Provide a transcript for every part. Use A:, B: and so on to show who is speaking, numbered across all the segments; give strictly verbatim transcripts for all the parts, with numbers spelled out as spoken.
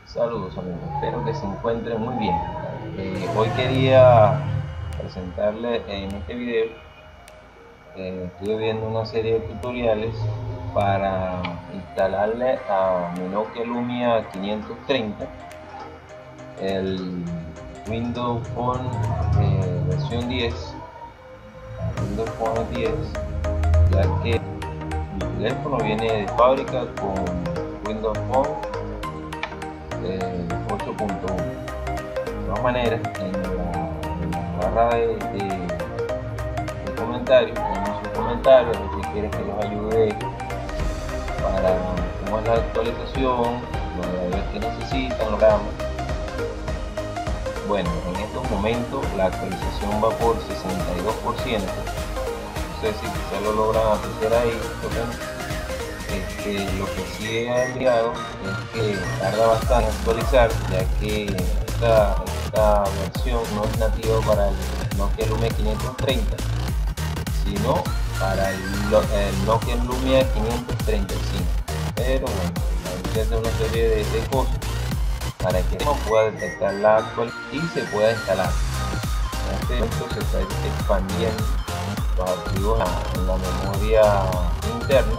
A: Saludos amigos, espero que se encuentren muy bien. Eh, hoy quería presentarles en este video, eh, estuve viendo una serie de tutoriales para instalarle a mi Nokia Lumia quinientos treinta el Windows Phone eh, versión diez, Windows Phone diez, ya que el teléfono viene de fábrica con Windows Phone eh, ocho punto uno. De todas maneras, en la, en la barra de, de, de comentarios, tenemos un comentario si quieren que los ayude para cómo es la actualización, los drivers que necesitan, los programas. Bueno, en estos momentos la actualización va por sesenta y dos por ciento. No sé si quizá lo logran apreciar ahí. Este, lo que sí he enviado es que tarda bastante en actualizar, ya que esta, esta versión no es nativa para el Nokia Lumia quinientos treinta, sino para el, el Nokia Lumia quinientos treinta y cinco. Pero bueno, hay que hacer una serie de, de cosas para que uno pueda detectar la actual y se pueda instalar. En este momento se está expandiendo los archivos en la memoria interna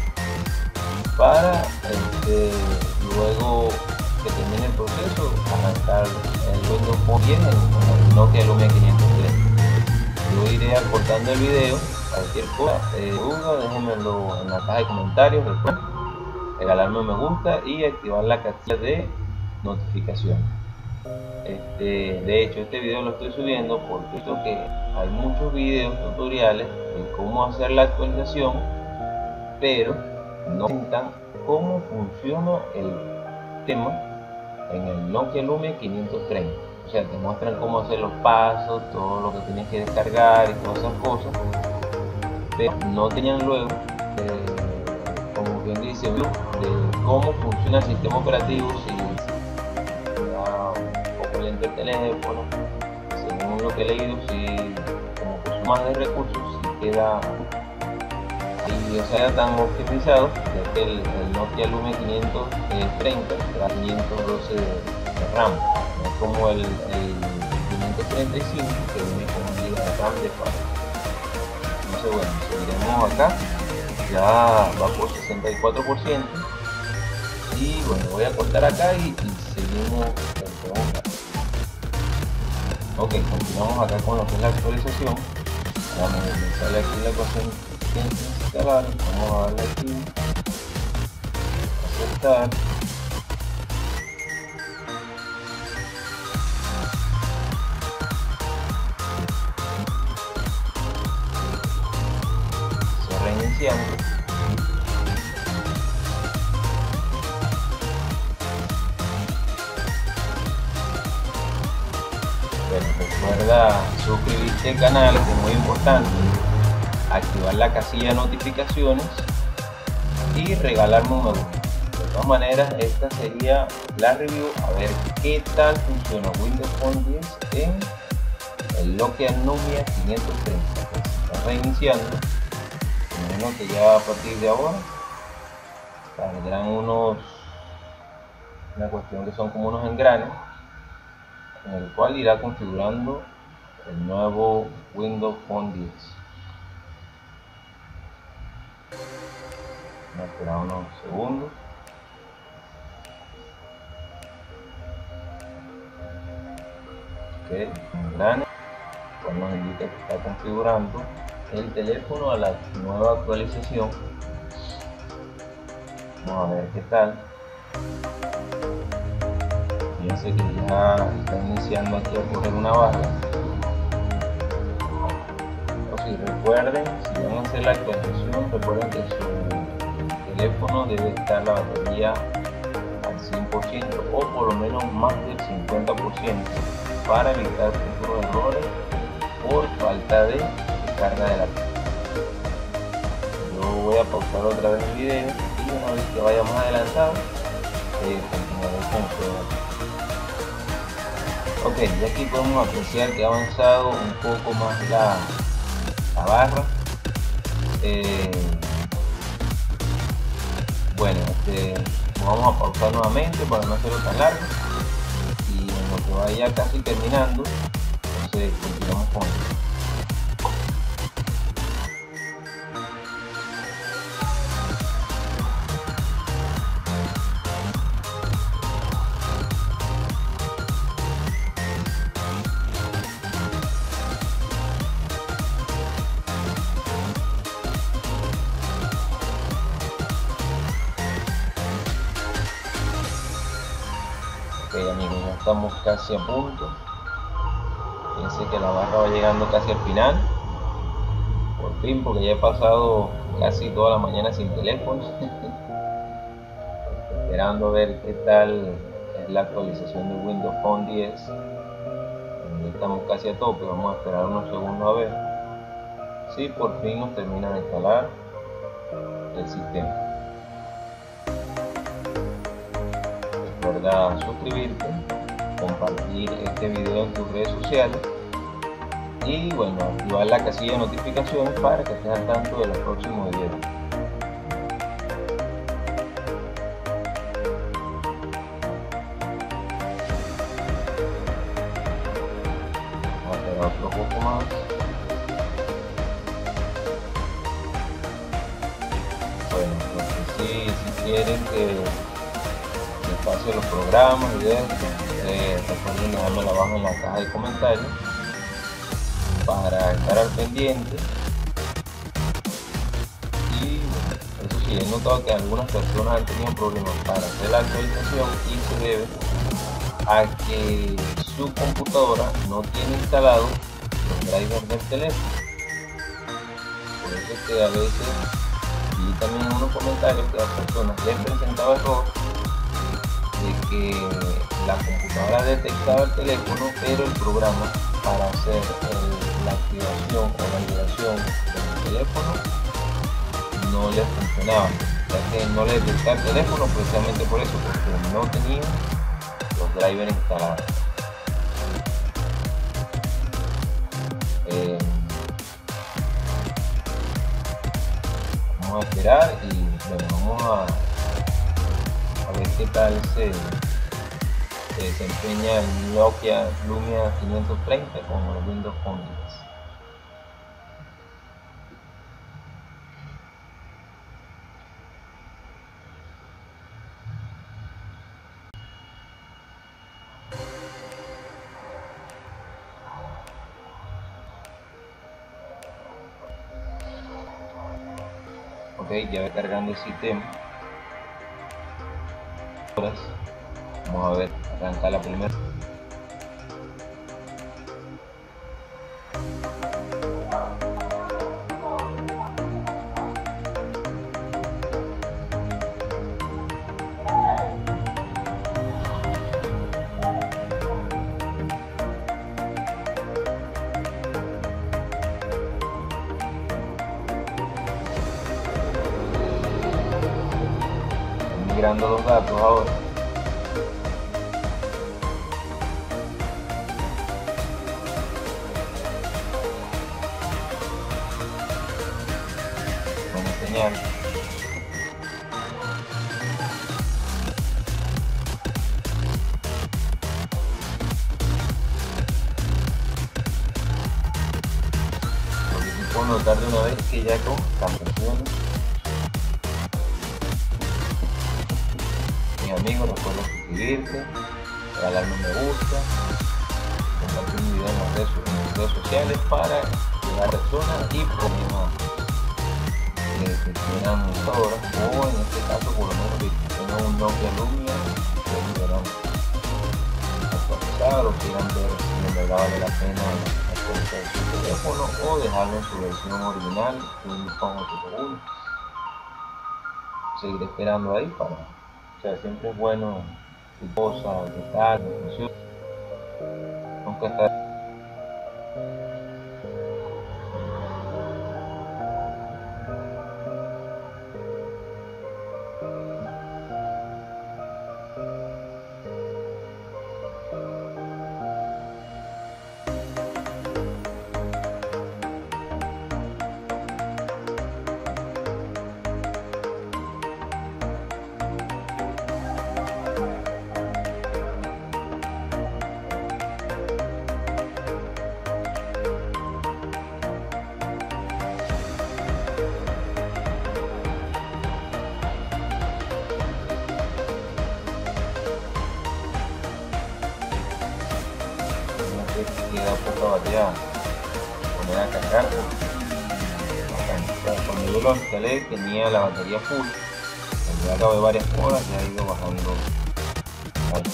A: para este, luego que termine el proceso arrancar el Windows Phone diez en el Nokia Lumia quinientos treinta. Yo iré acortando el video. Cualquier cosa, eh, duda, déjenmelo en la caja de comentarios. Después regalarme un me gusta y activar la casilla de notificaciones. Este, de hecho, este video lo estoy subiendo porque visto que hay muchos videos tutoriales de cómo hacer la actualización, pero no cuentan cómo funciona el tema en el Nokia Lumia quinientos treinta. O sea, te muestran cómo hacer los pasos, todo lo que tienes que descargar y todas esas cosas, pero no tenían luego eh, como quien dice, de cómo funciona el sistema operativo. Si da un poco lento el teléfono, según lo que he leído, si como consumas de recursos, si queda y o sea tan optimizado, ya que el, el Nokia Lumia quinientos treinta trae quinientos doce de, de RAM, no es como el, el quinientos treinta y cinco que viene con un giga de RAM de fábrica. Entonces bueno, seguiremos acá, ya va por sesenta y cuatro por ciento y bueno, voy a cortar acá y, y seguimos. Ok, continuamos acá con lo que es la actualización. Vamos a empezar aquí la ecuación instalar, vamos a darle aquí aceptar, se reiniciando. Bueno, recuerda suscribirte al canal, que es muy importante, activar la casilla de notificaciones y regalarme un me gusta. De todas maneras, esta sería la review, a ver qué tal funciona Windows Phone diez en el Nokia Lumia quinientos treinta. Pues está reiniciando, menos que ya a partir de ahora saldrán unos, una cuestión que son como unos engranes, en el cual irá configurando el nuevo Windows Phone diez. Vamos a esperar unos segundos. Ok, engrane, pues nos indica que está configurando el teléfono a la nueva actualización. Vamos a ver qué tal. Fíjense que ya está iniciando aquí a correr una barra. O si recuerden, si van a hacer la actualización, recuerden que su teléfono debe estar la batería al cien por ciento o por lo menos más del cincuenta por ciento para evitar futuros errores por falta de carga de la pila. Yo voy a pausar otra vez el video y una vez que vayamos adelantado eh, continuaré con todo. Ok, y aquí podemos apreciar que ha avanzado un poco más la, la barra. Eh, bueno, este, vamos a pausar nuevamente para no hacerlo tan largo, y en lo que vaya casi terminando, entonces continuamos con esto. Ok amigos, ya estamos casi a punto. Fíjense que la barra va llegando casi al final. Por fin, porque ya he pasado casi toda la mañana sin teléfono. Esperando a ver qué tal es la actualización de Windows Phone diez. Ya estamos casi a tope, vamos a esperar unos segundos a ver si por fin nos termina de instalar el sistema. Recuerda suscribirte, compartir este video en tus redes sociales y bueno, activar la casilla de notificaciones para que estés al tanto de los próximos videos. Vamos a esperar otro poco más. Bueno, entonces si, si quieren que pase los programas, videos, eh, recuerden dejármelo abajo en la caja de comentarios para estar al pendiente. Y bueno, eso sí, he notado que algunas personas han tenido problemas para hacer la actualización y se debe a que su computadora no tiene instalado los drivers del teléfono. Por eso es que a veces, y también en unos comentarios que a personas les presentaba error de que la computadora detectaba el teléfono, pero el programa para hacer el, la activación o la liberación del teléfono no le funcionaba, ya que no le detectaba el teléfono precisamente por eso, porque no tenía los drivers instalados. Eh, vamos a esperar y bueno, vamos a a ver qué tal se, se desempeña el Nokia Lumia quinientos treinta con el Windows Phone diez. Ok, ya va cargando el sistema. Vamos a ver, arranca la primera. Migrando los datos ahora. Señal. Porque si puedo notar de una vez que ya con campeones. Mis amigos, recuerda suscribirte, regalarme un me gusta, compartir mi video en las redes, en las redes sociales para llegar a personas y problemas que tengan computadora, o en este caso por lo menos que tengan un Nokia Lumia que quieran actualizar o quieran ver si en verdad vale la pena actualizar su teléfono o dejarlo en su versión original, Windows Phone ocho punto uno. Seguir esperando ahí para, o sea, siempre es bueno si cosa que tal, no funciona, nunca está. que queda poca batería poner a cargar. Cuando yo lo instalé tenía la batería full, cuando ya acabé varias horas ya he ido bajando. Ahí.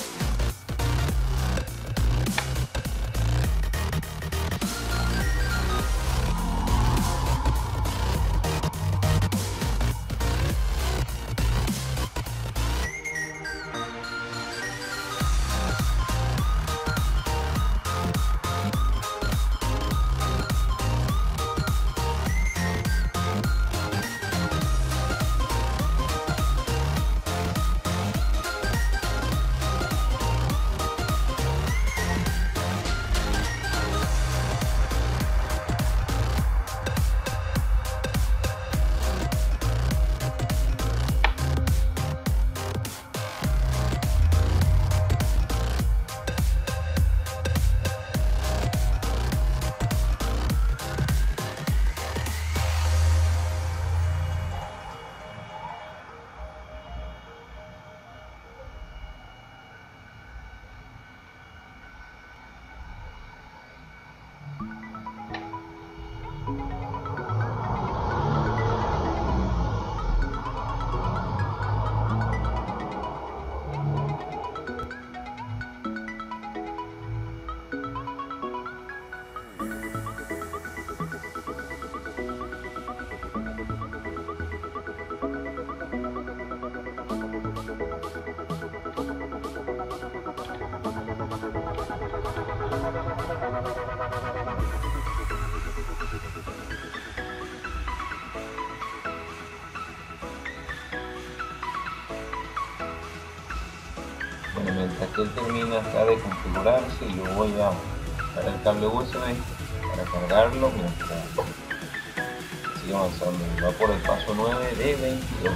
A: Bueno, mientras que él termina acá de configurarse, yo voy a usar el cable U S B para cargarlo mientras sigue avanzando. Va por el paso nueve de veintidós.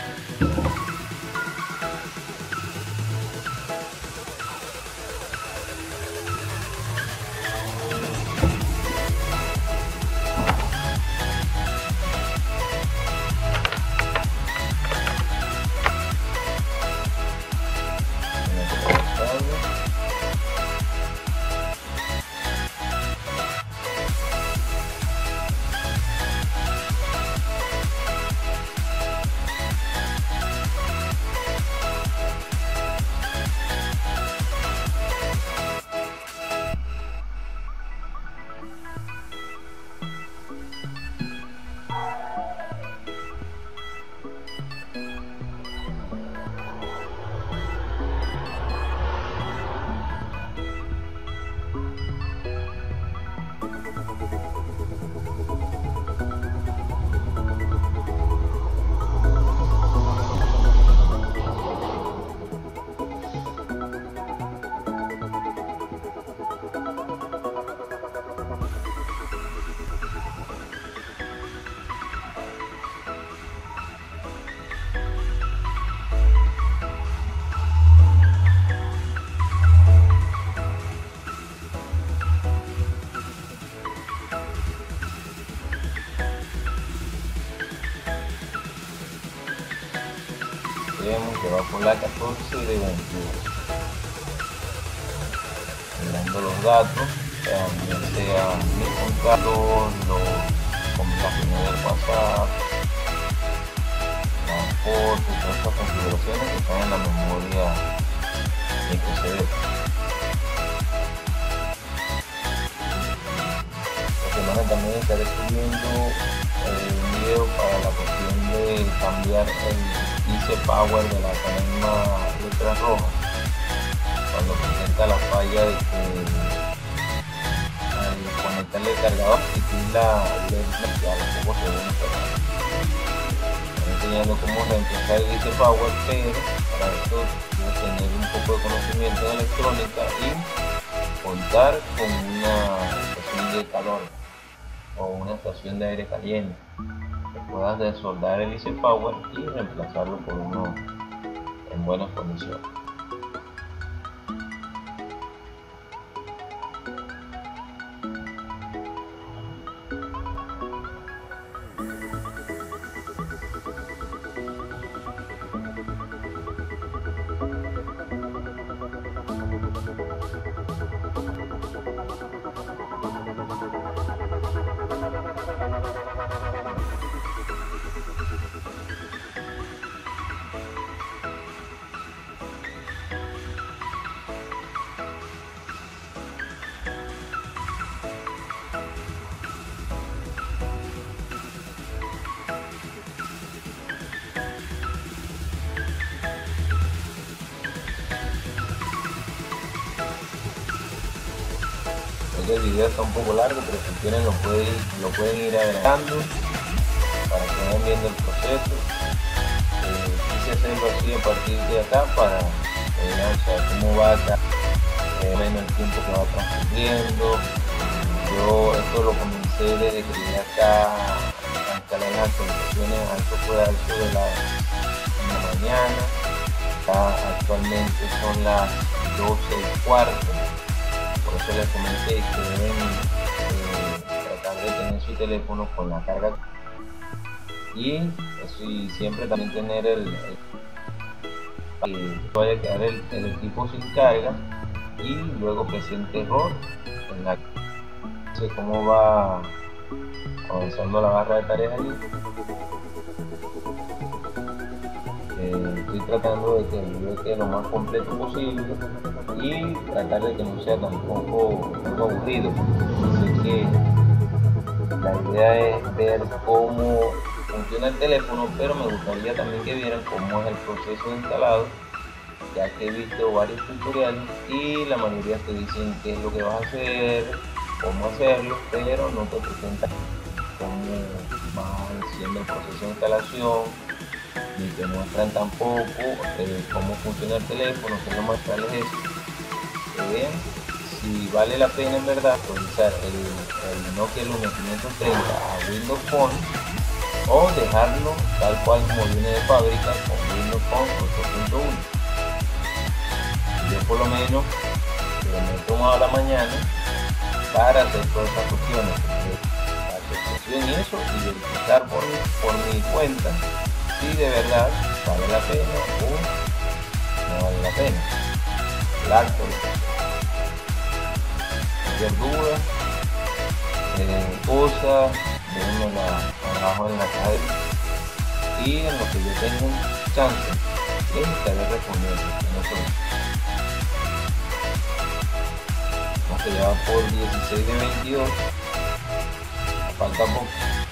A: Vemos que va por la catorce de veintidós. Mirando los datos, también sea mi contacto, los comunicaciones del WhatsApp, las fotos, todas estas configuraciones que están en la memoria micro C D. Esta semana también estaré subiendo eh, un video para la cuestión de cambiar el I C Power de la misma letra roja cuando presenta la falla de que al conectarle el cargador y la L E D ya a los pocos segundos. Estoy enseñando cómo reemplazar el I C Power, pero para eso debo tener un poco de conocimiento de electrónica y contar con una estación de calor o una estación de aire caliente que puedas desoldar el I C Power y reemplazarlo por uno en buenas condiciones. que el video está un poco largo, pero si quieren lo pueden, lo pueden ir adelantando para que vayan viendo el proceso. Eh, quise hacerlo así a partir de acá para que vean, o sea, cómo va acá, eh, menos el tiempo que va transcurriendo. Yo esto lo comencé desde que llegué acá a instalar las actualizaciones, esto fue a eso de la, de la mañana. Acá actualmente son las doce y cuarto, por eso les comenté que deben eh, tratar de tener su teléfono con la carga y, eso, y siempre también tener el, el que vaya a quedar el, el equipo sin carga y luego presente error en la no sé cómo va avanzando la barra de tareas allí. Eh, estoy tratando de que el video quede lo más completo posible y tratar de que no sea tampoco algo aburrido, así que la idea es ver cómo funciona el teléfono, pero me gustaría también que vieran cómo es el proceso de instalado, ya que he visto varios tutoriales y la mayoría te dicen qué es lo que vas a hacer, cómo hacerlo, pero no te presentan cómo va haciendo el proceso de instalación, ni te muestran tampoco eh, cómo funciona el teléfono, cómo mostrarles eso, que vean si vale la pena en verdad actualizar el, el Nokia Lumia quinientos treinta a Windows Phone o dejarlo tal cual como viene de fábrica con Windows Phone ocho punto uno. Yo por lo menos eh, me he tomado la mañana para hacer todas esas cuestiones, la actualización y eso, y verificar por, por mi cuenta si de verdad vale la pena o no vale la pena la actualización. Cualquier duda, eh, cosas, déjenmela abajo en la caja y en lo que yo tenga un chance les estaré respondiendo. Vamos que ya va por dieciséis de veintidós, falta poco.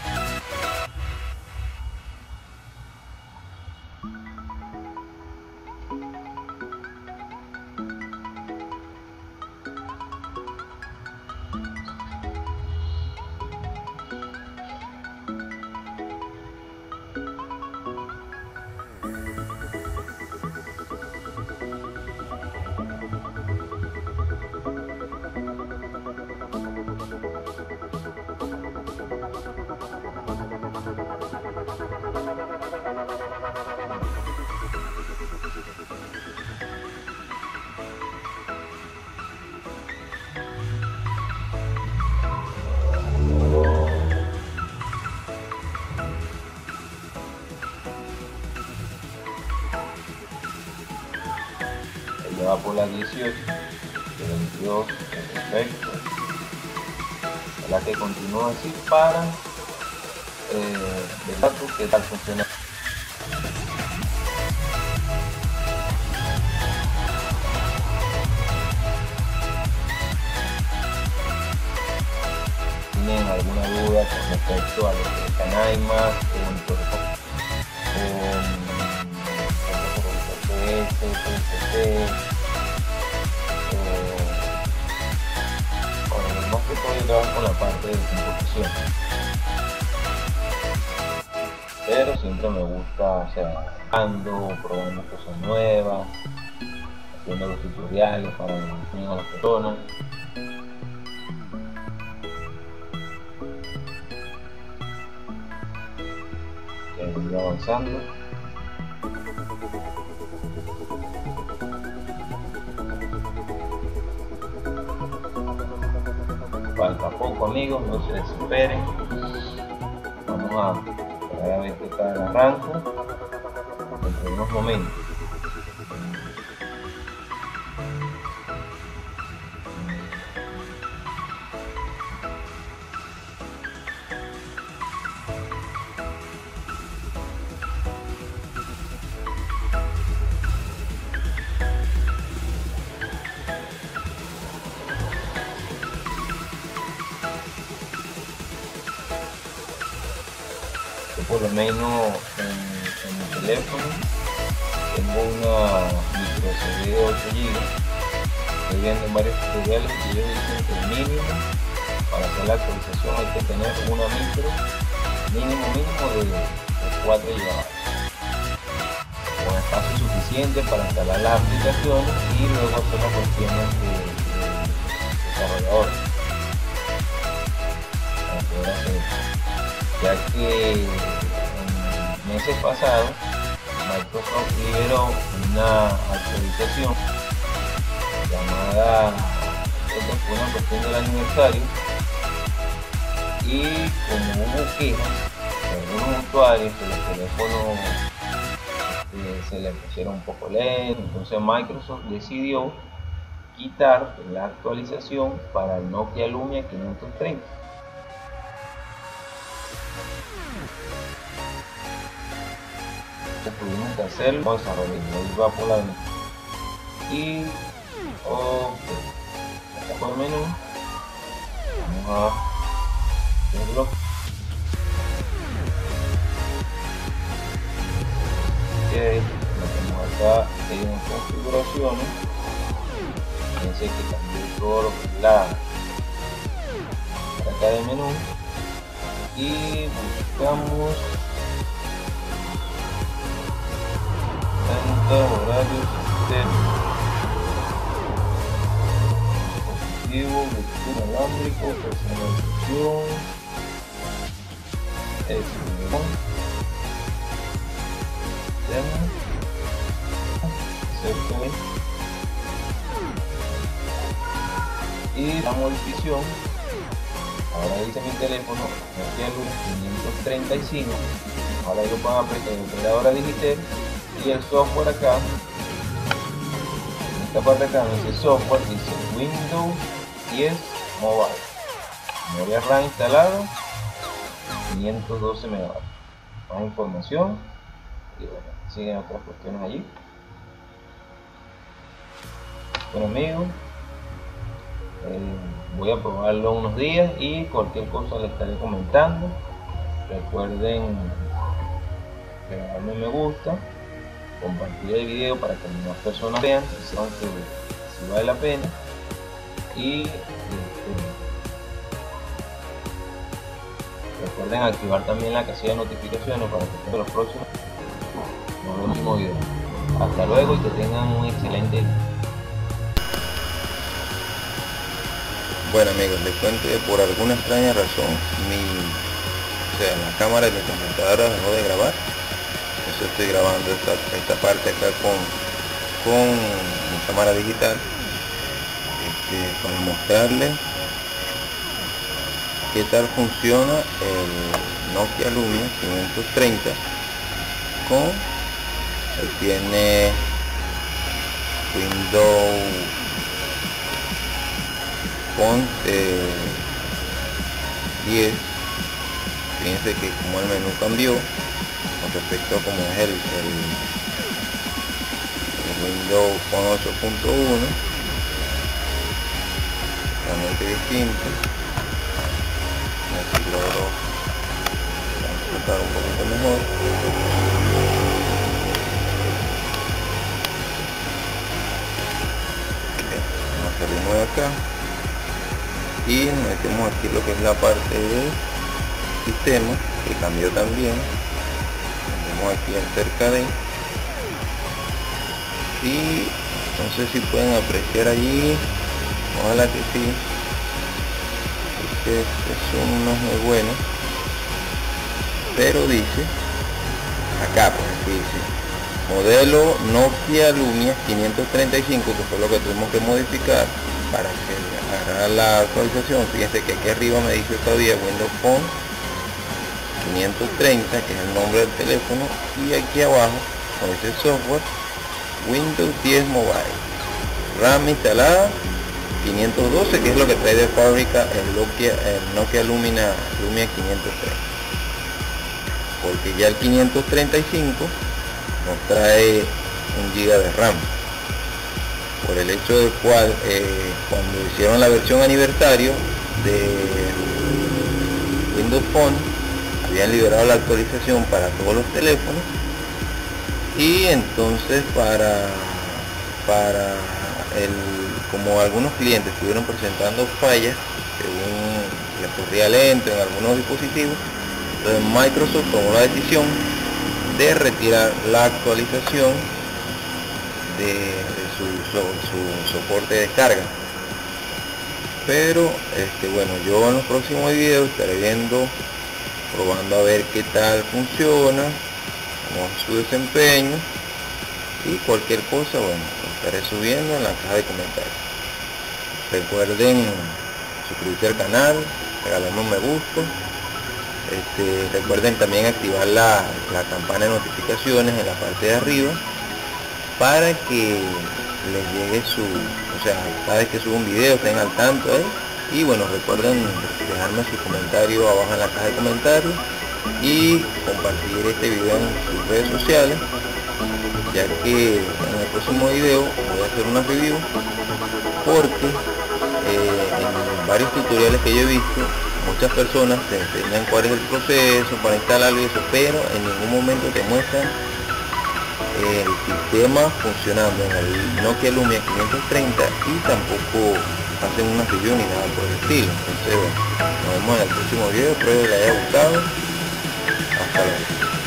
A: Va por las dieciocho, veintidós, perfecto. La que continúa así para eh, ver qué tal funciona. ¿Tienen alguna duda con respecto a lo que es Canaima, con P S, P S P? Más que todo yo trabajo con la parte de computación, pero siempre me gusta, o sea, ando, probando cosas nuevas, haciendo los tutoriales para enseñar a las personas. Que voy avanzando. Falta poco, amigos, no se desesperen. Vamos a esperar a ver qué tal el arranque dentro de unos momentos. Por lo menos en, en mi teléfono tengo una micro S D de ocho gigas, ahí vienen varios tutoriales y ellos dicen que el mínimo para hacer la actualización hay que tener una micro mínimo mínimo de, de cuatro gigabytes, con espacio suficiente para instalar las aplicaciones y luego hacer las cuestiones de, de desarrollador para poder hacer, ya que en meses pasados Microsoft liberó una actualización llamada, esto fue una cuestión del aniversario, y como hubo quejas de algunos usuarios que los teléfonos eh, se les pusieron un poco lento, entonces Microsoft decidió quitar la actualización para el Nokia Lumia quinientos treinta. Tuvimos que hacerlo, vamos a desarrollar, ahí va por la ventana. Y ok, acá por el menú vamos a desbloquear. Ok, lo tenemos acá en configuraciones. Fíjense que cambió todo lo que es la acá del menú y buscamos horario, sistema, dispositivo, lectura inalámbrico, personalización, edición, tema, acerca y la modificación. Ahora dice mi teléfono Nokia Lumia quinientos treinta y cinco, ahora yo puedo apretar el operadora digital y el software acá, en esta parte acá en ese software dice Windows diez Mobile, memoria RAM instalado quinientos doce megabytes, más información y bueno, siguen otras cuestiones allí. Bueno amigos, eh, voy a probarlo unos días y cualquier cosa le estaré comentando. Recuerden regalarme me gusta, compartir el video para que más personas vean si, son que, si vale la pena y este, recuerden activar también la casilla de notificaciones para que tengan los próximos los próximos videos. Hasta luego y que tengan un excelente día.
B: Bueno amigos, les cuento que por alguna extraña razón mi, o sea, la cámara de mi computadora dejó de grabar. Yo estoy grabando esta, esta parte acá con, con mi cámara digital, este, para mostrarles qué tal funciona el Nokia Lumia quinientos treinta con, él tiene Windows Phone eh, diez. Fíjense que como el menú cambió con respecto a como es el, el, el Windows Phone ocho punto uno, realmente distinto. Aquí logro transportar un poquito mejor. Bien, vamos a salir de acá y metemos aquí lo que es la parte del sistema, que cambió también. Aquí acerca de, y no sé si pueden apreciar allí, ojalá que sí, porque este zoom no es muy bueno, pero dice acá, pues aquí dice modelo Nokia Lumia quinientos treinta y cinco, que fue lo que tuvimos que modificar para que agarrara la actualización. Fíjense que aquí arriba me dice todavía Windows Phone quinientos treinta, que es el nombre del teléfono, y aquí abajo con este software Windows diez Mobile, RAM instalada quinientos doce, que es lo que trae de fábrica el Nokia, el Nokia Lumia, Lumia quinientos treinta, porque ya el quinientos treinta y cinco nos trae un giga de RAM, por el hecho del cual eh, cuando hicieron la versión aniversario de Windows Phone habían liberado la actualización para todos los teléfonos, y entonces para para el, como algunos clientes estuvieron presentando fallas según les corría lento en algunos dispositivos, entonces Microsoft tomó la decisión de retirar la actualización de, de su, su, su soporte de descarga. Pero este bueno, yo en los próximos videos estaré viendo, probando a ver qué tal funciona, cómo es su desempeño, y cualquier cosa, bueno, lo estaré subiendo en la caja de comentarios. Recuerden suscribirse al canal, regalarme un me gusta, este, recuerden también activar la, la campana de notificaciones en la parte de arriba para que les llegue su, o sea, cada vez que subo un video estén al tanto, ¿eh? Y bueno, recuerden dejarme su comentario abajo en la caja de comentarios y compartir este video en sus redes sociales, ya que en el próximo video voy a hacer una review, porque eh, en varios tutoriales que yo he visto, muchas personas te enseñan cuál es el proceso para instalarlo y eso, pero en ningún momento te muestran el sistema funcionando en el Nokia Lumia quinientos treinta, y tampoco hacen una review ni nada por el estilo. Entonces bueno, nos vemos en el próximo video, espero que les haya gustado. Hasta luego.